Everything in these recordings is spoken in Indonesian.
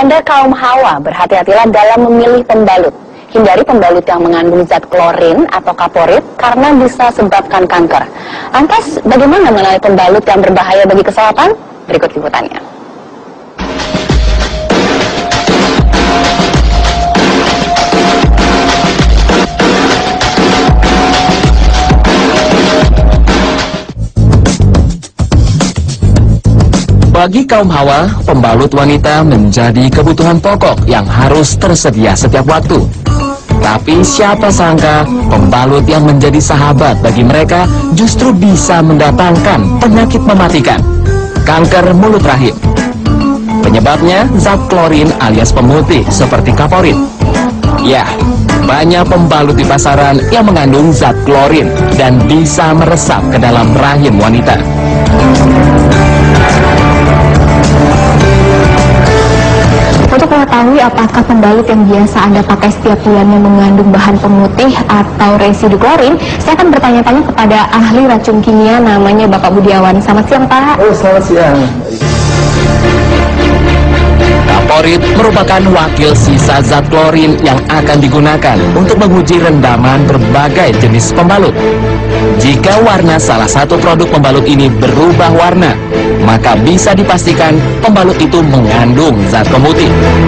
Anda kaum hawa, berhati-hatilah dalam memilih pembalut. Hindari pembalut yang mengandung zat klorin atau kaporit karena bisa sebabkan kanker. Lantas, bagaimana mengenai pembalut yang berbahaya bagi kesehatan? Berikut liputannya. Bagi kaum hawa, pembalut wanita menjadi kebutuhan pokok yang harus tersedia setiap waktu. Tapi siapa sangka pembalut yang menjadi sahabat bagi mereka justru bisa mendatangkan penyakit mematikan, kanker mulut rahim. Penyebabnya zat klorin alias pemutih seperti kaporit. Ya, banyak pembalut di pasaran yang mengandung zat klorin dan bisa meresap ke dalam rahim wanita. Untuk mengetahui apakah pembalut yang biasa Anda pakai setiap bulannya mengandung bahan pemutih atau residu klorin, saya akan bertanya-tanya kepada ahli racun kimia namanya Bapak Budiawan. Selamat siang, Pak. Oh, selamat siang. Kaporit merupakan wakil sisa zat klorin yang akan digunakan untuk menguji rendaman berbagai jenis pembalut. Jika warna salah satu produk pembalut ini berubah warna, maka bisa dipastikan pembalut itu mengandung zat pemutih.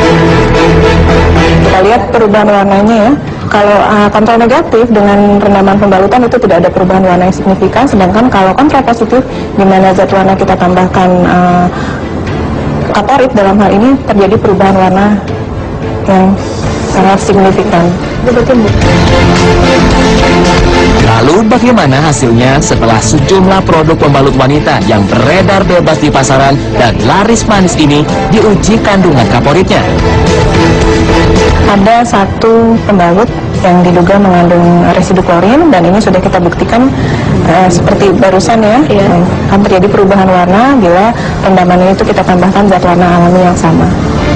Kita lihat perubahan warnanya ya. Kalau kontrol negatif dengan rendaman pembalutan itu tidak ada perubahan warna yang signifikan, sedangkan kalau kontrol positif di mana zat warna kita tambahkan kaporit, dalam hal ini terjadi perubahan warna yang sangat signifikan. Lalu bagaimana hasilnya setelah sejumlah produk pembalut wanita yang beredar bebas di pasaran dan laris manis ini diuji kandungan kaporitnya? Ada satu pembalut yang diduga mengandung residu klorin dan ini sudah kita buktikan seperti barusan ya, akan terjadi perubahan warna bila rendaman itu kita tambahkan zat warna alami yang sama.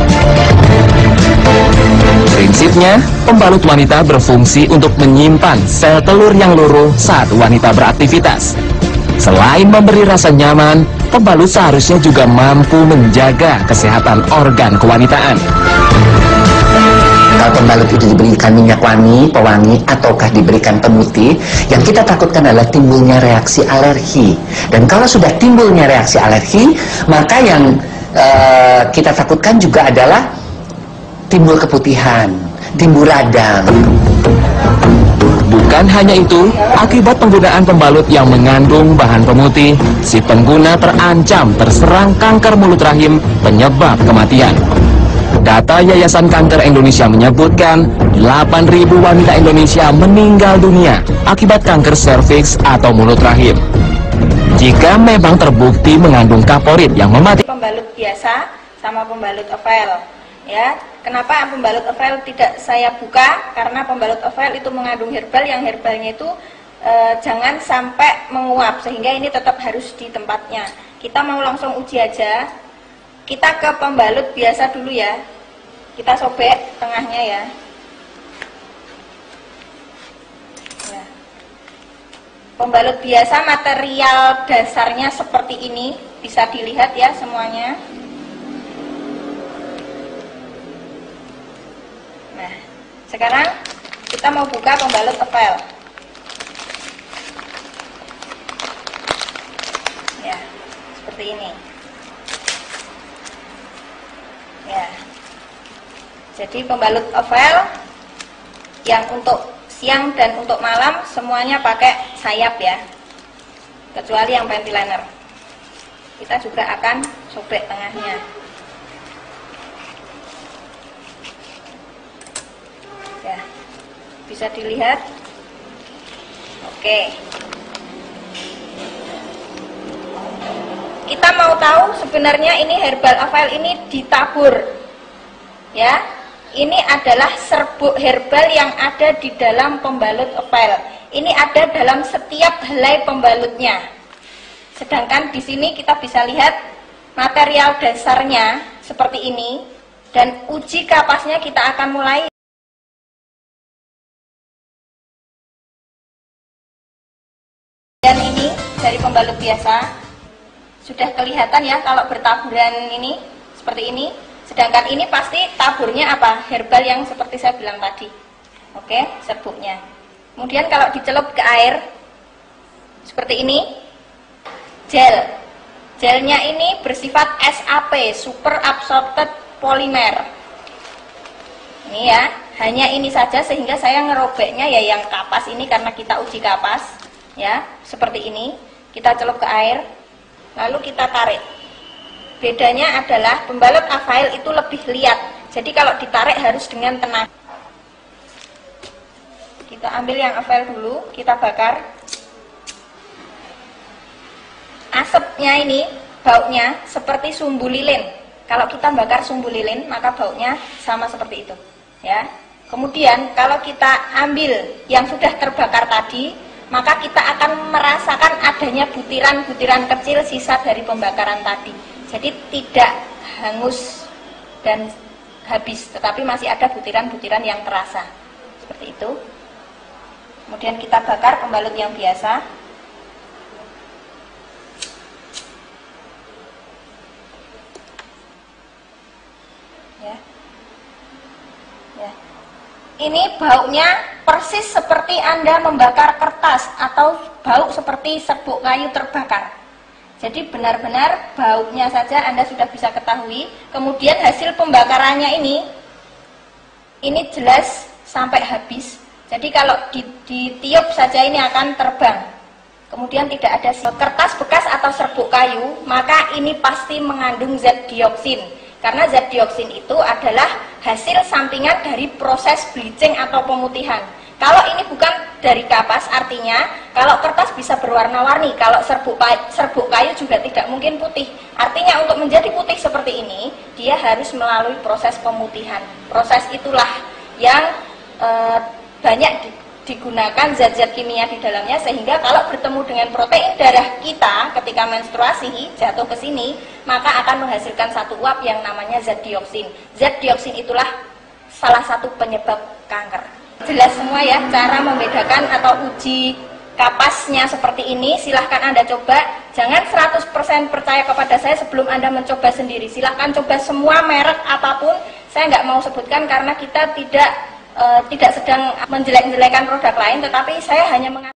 Prinsipnya, pembalut wanita berfungsi untuk menyimpan sel telur yang luruh saat wanita beraktivitas. Selain memberi rasa nyaman, pembalut seharusnya juga mampu menjaga kesehatan organ kewanitaan. Kalau pembalut itu diberikan minyak wangi, pewangi, ataukah diberikan pemutih, yang kita takutkan adalah timbulnya reaksi alergi. Dan kalau sudah timbulnya reaksi alergi, maka yang kita takutkan juga adalah timbul keputihan, timbul radang. Bukan hanya itu, akibat penggunaan pembalut yang mengandung bahan pemutih, si pengguna terancam terserang kanker mulut rahim penyebab kematian. Data Yayasan Kanker Indonesia menyebutkan 8.000 wanita Indonesia meninggal dunia akibat kanker serviks atau mulut rahim. Jika memang terbukti mengandung kaporit yang mematikan. Pembalut biasa sama pembalut oval, ya. Kenapa pembalut oval tidak saya buka? Karena pembalut oval itu mengandung herbal, yang herbalnya itu jangan sampai menguap, sehingga ini tetap harus di tempatnya. Kita mau langsung uji aja. Kita ke pembalut biasa dulu ya. Kita sobek tengahnya ya. Pembalut biasa material dasarnya seperti ini, bisa dilihat ya semuanya. Nah, sekarang kita mau buka pembalut oval. Ya, seperti ini. Ya. Jadi pembalut oval yang untuk siang dan untuk malam semuanya pakai sayap ya. Kecuali yang pentiliner. Kita juga akan sobek tengahnya. Ya, bisa dilihat. Oke. Kita mau tahu sebenarnya ini herbal oval ini ditabur. Ya, ini adalah serbuk herbal yang ada di dalam pembalut oval. Ini ada dalam setiap helai pembalutnya. Sedangkan di sini kita bisa lihat material dasarnya seperti ini, dan uji kapasnya kita akan mulai. Dan ini dari pembalut biasa sudah kelihatan ya kalau bertaburan ini seperti ini. Sedangkan ini pasti taburnya apa? Herbal yang seperti saya bilang tadi. Oke, serbuknya. Kemudian kalau dicelup ke air seperti ini, gel. Gelnya ini bersifat SAP, super absorbed polymer. Ini ya, hanya ini saja sehingga saya ngerobeknya ya yang kapas ini karena kita uji kapas, ya, seperti ini. Kita celup ke air, lalu kita tarik. Bedanya adalah pembalut avail itu lebih liat. Jadi kalau ditarik harus dengan tenang. Kita ambil yang avail dulu, kita bakar. Asapnya ini, baunya seperti sumbu lilin. Kalau kita bakar sumbu lilin, maka baunya sama seperti itu. Ya. Kemudian kalau kita ambil yang sudah terbakar tadi, maka kita akan merasakan adanya butiran-butiran kecil sisa dari pembakaran tadi. Jadi tidak hangus dan habis, tetapi masih ada butiran-butiran yang terasa. Seperti itu. Kemudian kita bakar pembalut yang biasa. Ya. Ya. Ini baunya persis seperti Anda membakar kertas atau bau seperti serbuk kayu terbakar. Jadi benar-benar baunya saja Anda sudah bisa ketahui. Kemudian hasil pembakarannya ini jelas sampai habis. Jadi kalau ditiup saja ini akan terbang. Kemudian tidak ada kertas bekas atau serbuk kayu, maka ini pasti mengandung zat dioksin. Karena zat dioksin itu adalah hasil sampingan dari proses bleaching atau pemutihan. Kalau ini bukan dari kapas, artinya kalau kertas bisa berwarna-warni, kalau serbuk kayu juga tidak mungkin putih. Artinya untuk menjadi putih seperti ini, dia harus melalui proses pemutihan. Proses itulah yang banyak digunakan zat-zat kimia di dalamnya, sehingga kalau bertemu dengan protein darah kita ketika menstruasi jatuh ke sini, maka akan menghasilkan satu uap yang namanya zat dioksin. Zat dioksin itulah salah satu penyebab kanker. Jelas semua ya cara membedakan atau uji kapasnya seperti ini. Silahkan Anda coba. Jangan 100% percaya kepada saya sebelum Anda mencoba sendiri. Silahkan coba semua merek apapun. Saya nggak mau sebutkan karena kita tidak sedang menjelek-jelekan produk lain, tetapi saya hanya mengatakan